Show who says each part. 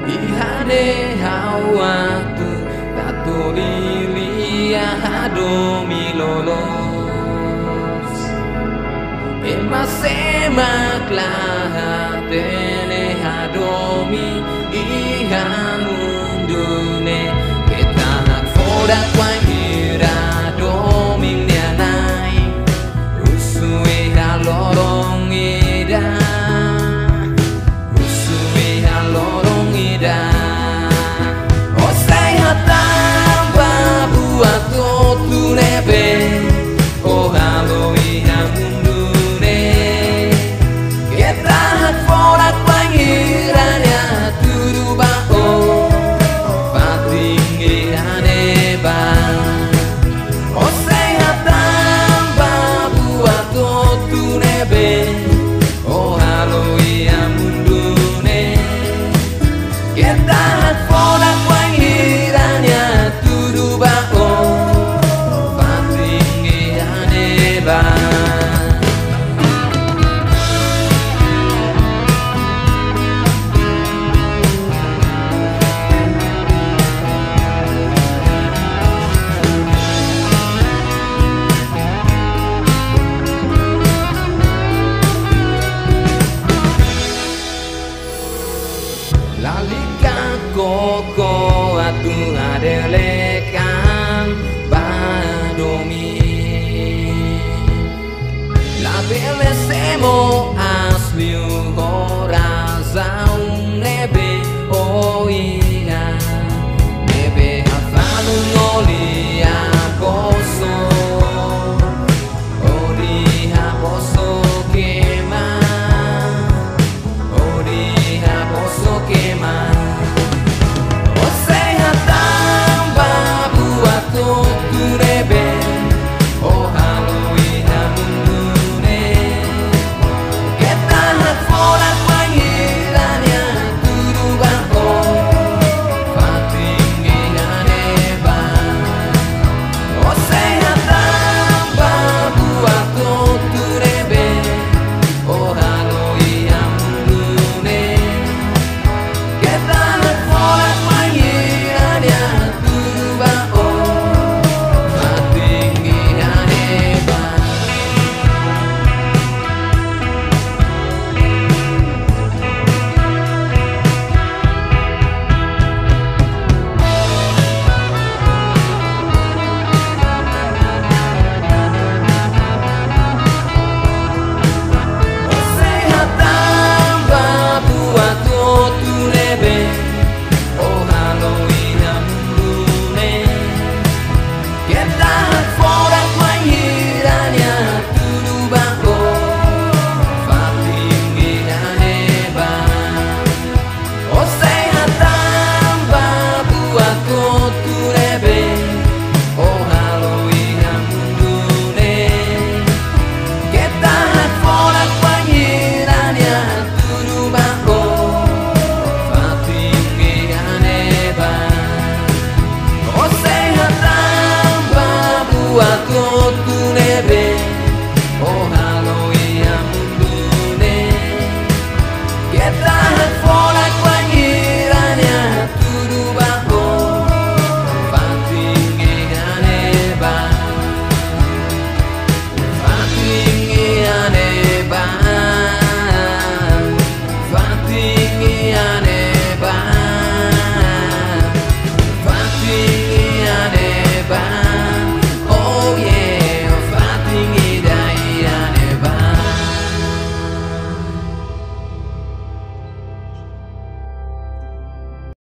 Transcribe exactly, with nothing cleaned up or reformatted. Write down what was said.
Speaker 1: ihane hawatu tatolilia hadomi lolos ema semak lahatene hadomi ihanundune kita hak fodak wangira doming nianai usue halorong ida usue halorong ida osai hatam buat tu nebe oh haloi hamundune kita hak fodak wangiranya tudu bao patingi aneba osai hatam buat tu nebe oh haloi hamundune kita hak fodak wangiranya tudu bao patingi aneba. Lalika koko atu adelekan badomi la belle semo